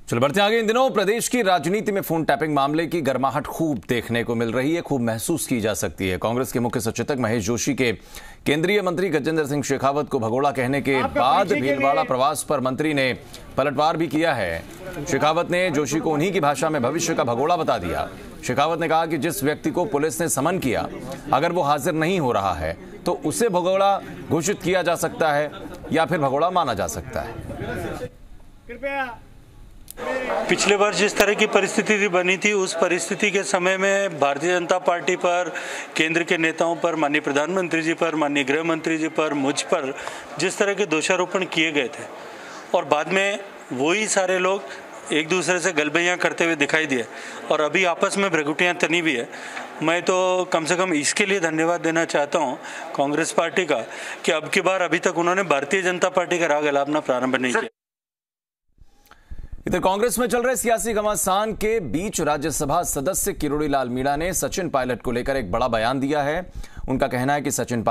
चलो बढ़ते आगे। इन दिनों प्रदेश की राजनीति में फोन टैपिंग मामले की गर्माहट खूब देखने को मिल रही है, खूब महसूस की जा सकती है। कांग्रेस के मुख्य सचेतक महेश जोशी के केंद्रीय मंत्री गजेंद्र सिंह शेखावत को भगोड़ा कहने के बाद भीलवाड़ा प्रवास पर मंत्री ने पलटवार भी किया है। शेखावत ने जोशी को उन्हीं की भाषा में भविष्य का भगोड़ा बता दिया। शेखावत ने कहा कि जिस व्यक्ति को पुलिस ने समन किया, अगर वो हाजिर नहीं हो रहा है तो उसे भगोड़ा घोषित किया जा सकता है या फिर भगोड़ा माना जा सकता है। पिछले बार जिस तरह की परिस्थिति बनी थी, उस परिस्थिति के समय में भारतीय जनता पार्टी पर, केंद्र के नेताओं पर, माननीय प्रधानमंत्री जी पर, माननीय गृह मंत्री जी पर, मुझ पर जिस तरह के दोषारोपण किए गए थे और बाद में वही सारे लोग एक दूसरे से गलबैयाँ करते हुए दिखाई दिए और अभी आपस में भ्रगुटियाँ तनी भी है। मैं तो कम से कम इसके लिए धन्यवाद देना चाहता हूँ कांग्रेस पार्टी का कि अब की बार अभी तक उन्होंने भारतीय जनता पार्टी का राग अलापना प्रारंभ नहीं किया। इधर कांग्रेस में चल रहे सियासी घमासान के बीच राज्यसभा सदस्य किरोड़ी लाल मीणा ने सचिन पायलट को लेकर एक बड़ा बयान दिया है। उनका कहना है कि सचिन